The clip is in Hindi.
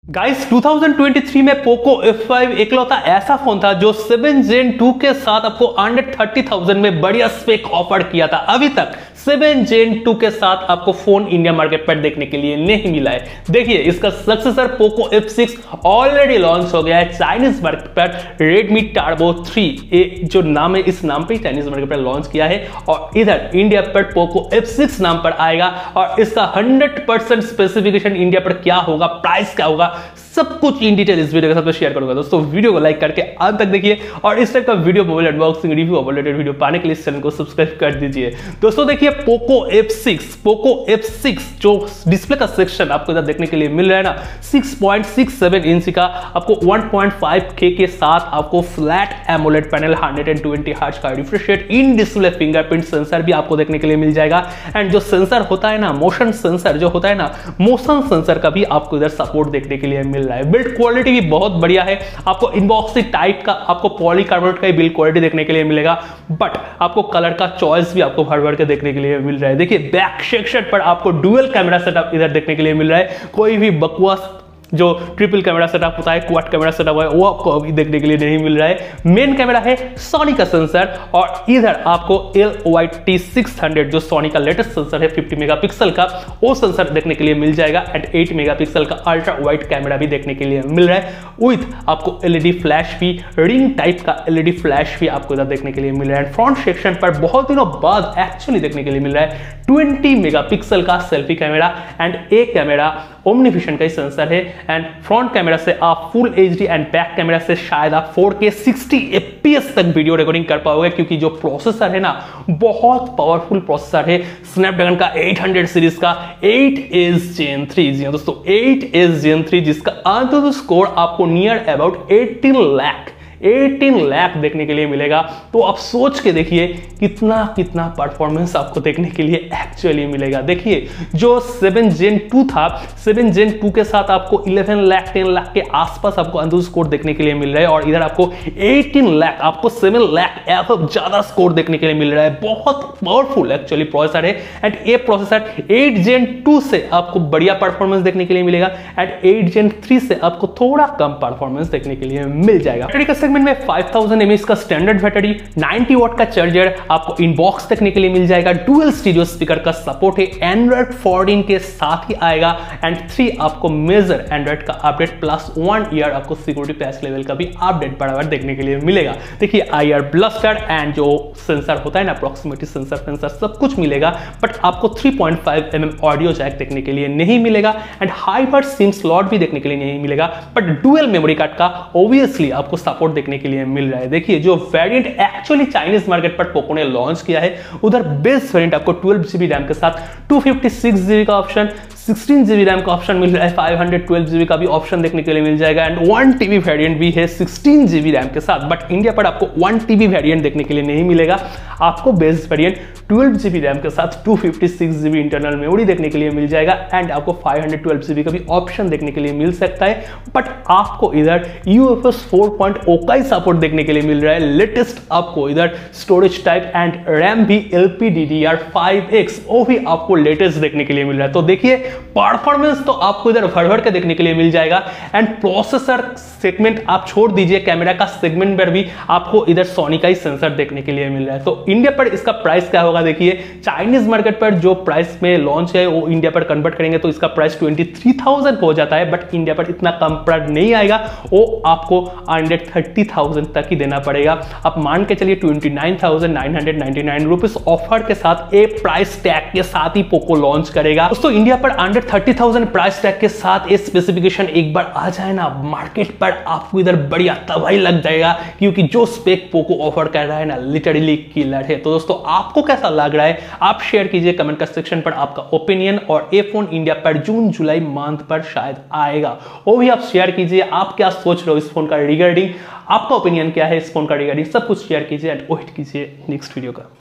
गाइस 2023 में पोको F5 इकलौता ऐसा फोन था जो 7 Gen 2 के साथ आपको अंडर 30,000 में बढ़िया स्पेक ऑफर किया था। अभी तक 7 Gen 2 के साथ आपको फोन इंडिया मार्केट पर देखने के लिए नहीं मिला है। देखिए इसका successor Poco F6 already launch हो गया है चाइनीज मार्केट पर। Redmi Turbo 3 जो नाम है, इस नाम पे चाइनीज मार्केट पर लॉन्च किया है और इधर इंडिया पर पोको F6 नाम पर आएगा और इसका 100% स्पेसिफिकेशन इंडिया पर क्या होगा, प्राइस क्या होगा, सब कुछ इन डिटेल इस वीडियो के साथ शेयर करूंगा। दोस्तों वीडियो को लाइक करके अंत तक देखिए और इस टाइप का video, mobile unboxing, review, related video पाने के लिए चैनल को सब्सक्राइब कर दीजिए। दोस्तों देखिए पोको F6 जो डिस्प्ले का सेक्शन आपको इधर देखने के लिए मिल रहा है ना, 6.67 इंच का आपको 1.5K के साथ आपको फ्लैट एमोलेड पैनल, 120 हर्ट्ज का refresh rate, in display fingerprint sensor भी आपको देखने के लिए मिल जाएगा। एंड जो सेंसर होता है ना, मोशन सेंसर जो होता है ना, मोशन सेंसर का भी आपको इधर सपोर्ट देखने के लिए मिल रहा है। बिल्ड क्वालिटी भी बहुत बढ़िया है, आपको इनबॉक्सी टाइप का आपको पॉलीकार्बोनेट का बिल्ड क्वालिटी देखने के लिए मिलेगा, बट आपको कलर का चॉइस भी आपको भर भर के देखने के लिए मिल रहा है। देखिए बैक सेक्शन पर आपको डुअल कैमरा सेटअप इधर देखने के लिए मिल रहा है। कोई भी बकवास जो ट्रिपल कैमरा सेटअप होता है, क्वाड कैमरा सेटअप है, वो आपको अभी देखने के लिए नहीं मिल रहा है। मेन कैमरा है सोनी का सेंसर और इधर आपको LYT600 जो सोनी का लेटेस्ट सेंसर है 50 मेगापिक्सल का, वो सेंसर देखने के लिए मिल जाएगा। एंड 8 मेगापिक्सल का अल्ट्रा वाइड कैमरा भी देखने के लिए मिल रहा है विथ आपको LED फ्लैश भी, रिंग टाइप का LED फ्लैश भी आपको इधर देखने के लिए मिल रहा है। फ्रंट सेक्शन पर बहुत दिनों बाद एक्चुअली देखने के लिए मिल रहा है 20 मेगापिक्सल का सेल्फी कैमरा एंड एक कैमरा ओमनीविजन का सेंसर है। एंड फ्रंट कैमरा से आप full HD and back camera से शायद आप 4K 60 FPS तक वीडियो रिकॉर्डिंग कर पाओगे, क्योंकि जो प्रोसेसर है ना, बहुत पावरफुल प्रोसेसर है, स्नैपड्रैगन का 800 सीरीज का 8S Gen 3। जी दोस्तों 8S Gen 3 जिसका अंततः स्कोर आपको नियर अबाउट 18 लाख देखने के लिए मिलेगा। तो आप सोच के देखिए कितना परफॉर्मेंस आपको देखने के लिए एक्चुअली मिलेगा। देखिए जो 7 Gen 2 था, 7 Gen 2 के साथ आपको 11 लाख 10 लाख के आसपास आपको अंदर स्कोर देखने के लिए मिल रहा है और इधर आपको 18 लाख, आपको 7 लाख एवं ज्यादा स्कोर देखने के लिए मिल रहा है। बहुत पावरफुल एक्चुअली प्रोसेसर है। एंड ये प्रोसेसर 8 Gen 2 से आपको बढ़िया परफॉर्मेंस देखने के लिए मिलेगा एंड 8 Gen 3 से आपको थोड़ा कम परफॉर्मेंस देखने के लिए मिल जाएगा। सेगमेंट में 5000 mAh का स्टैंडर्ड बैटरी, 90 वाट का चार्जर आपको इनबॉक्स देखने के लिए मिल जाएगा। डुअल स्टीरियो स्पीकर का सपोर्ट है, एंड्रॉइड 14 के साथ ही आएगा। एंड 3 आपको मेजर एंड्रॉइड का अपडेट प्लस 1 ईयर आपको सिक्योरिटी पैच लेवल का भी अपडेट बराबर देखने के लिए मिलेगा। देखिए IR ब्लास्टर एंड जो सेंसर होता है ना, प्रॉक्सिमिटी सेंसर सब कुछ मिलेगा, बट आपको 3.5 mm ऑडियो जैक देखने के लिए नहीं मिलेगा एंड हाइपर सिम स्लॉट भी देखने के लिए नहीं मिलेगा, बट डुअल मेमोरी कार्ड का ऑब्वियसली आपको सपोर्ट देखने के लिए मिल रहा है। देखिए जो वेरिएंट एक्चुअली चाइनीज मार्केट पर पोको ने लॉन्च किया है, उधर बेस वेरिएंट आपको 12GB रैम के साथ 256GB का ऑप्शन, 16GB रैम का ऑप्शन मिल रहा है, 512GB का भी ऑप्शन देखने के लिए मिल जाएगा एंड 1TB वेरिएंट भी है 16GB रैम के साथ। बट इंडिया पर आपको 1TB वेरिएंट देखने के लिए नहीं मिलेगा, आपको बेस वेरिएंट 12GB रैम के साथ 256GB इंटरनल मेमोरी देखने के लिए मिल जाएगा एंड आपको 512GB का भी ऑप्शन देखने के लिए मिल सकता है। बट आपको इधर UFS 4.0 का ही सपोर्ट देखने के लिए मिल रहा है। लेटेस्ट आपको इधर स्टोरेज टाइप एंड रैम भी LPDDR5X वो भी आपको लेटेस्ट देखने के लिए मिल रहा है। तो देखिए परफॉर्मेंस तो आपको इधर भर के देखने के लिए मिल जाएगा एंड प्रोसेसर सेगमेंट आप छोड़ दीजिए, कैमरा का सेगमेंट पर भी आपको इधर सोनी का ही सेंसर देखने के लिए मिल रहा है। तो इंडिया पर इसका प्राइस क्या होगा, देखिए चाइनीज मार्केट पर जो प्राइस में लॉन्च है वो इंडिया पर कन्वर्ट करेंगे तो इसका प्राइस 23,000 हो जाता है, बट इंडिया पर इतना कम प्राइस नहीं आएगा, वो आपको अंडर 30,000 तक ही देना पड़ेगा। आप मान के चलिए 29,999 रुपीज ऑफर के साथ एक प्राइस टैग के साथ ही पोको लॉन्च करेगा। दोस्तों इंडिया पर अंडर 30,000 प्राइस टैग के साथ ये स्पेसिफिकेशन एक बार आ जाए ना, मार्केट पर आपको इधर बढ़िया तबाही लग जाएगा, क्योंकि जो स्पेक पोको ऑफर कर रहा है ना, लिटरली किलर है। तो दोस्तों आपको कैसा लग रहा है आप शेयर कीजिए कमेंट का सेक्शन पर आपका ओपिनियन, और ये फोन इंडिया पर जून जुलाई मंथ पर शायद आएगा, वो भी आप शेयर कीजिए। आप क्या सोच रहे हो इस फोन का रिगार्डिंग, आपका ओपिनियन क्या है इस फोन का रिगार्डिंग, सब कुछ शेयर कीजिए एंड वेट कीजिए नेक्स्ट वीडियो का।